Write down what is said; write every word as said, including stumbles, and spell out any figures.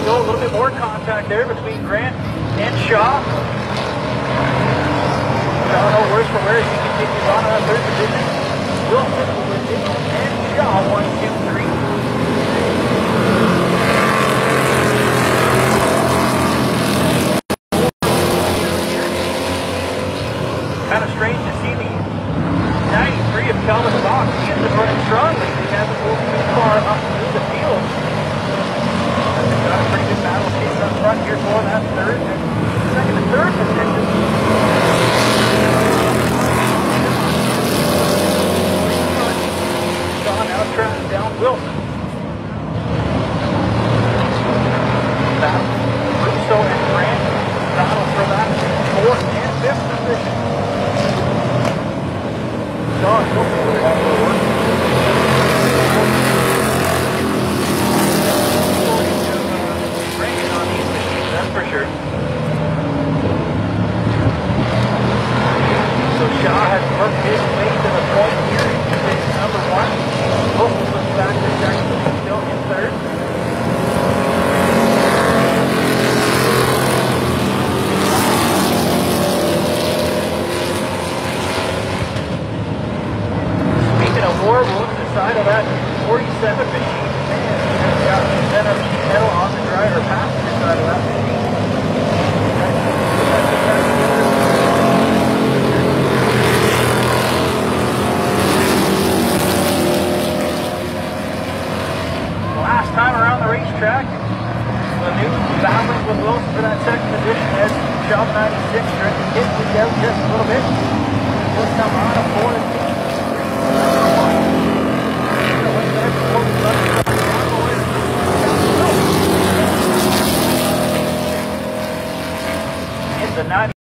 go. A little bit more contact there between Grant and Shaw. Shaw no worse for wear as he continues on in that third position. Wilson with it, and Shaw one, two, three. Kind of strange to see the ninety-three of Calvin Fox. He has been running strongly. He hasn't moved too far up through the field. Got a pretty good battle chase up front here for that third and second and third position. Shaw now tracking down Wilson. Battle Russo and Grant battle for that fourth and fifth position. Shaw and Wilson would have to work. Bringing on these machines, that's for sure. So Shaw has worked his way to the point here in position number one. Wilson looks back to Jackson, still in third. More room to the side of that forty-seven machine. Man, he's got the center pedal on the driver passenger side of that machine. Last time around the racetrack, the new battling with Wilson for that second position as Shop ninety-six trying to get me out just a little bit. This time on a four and two. The ninety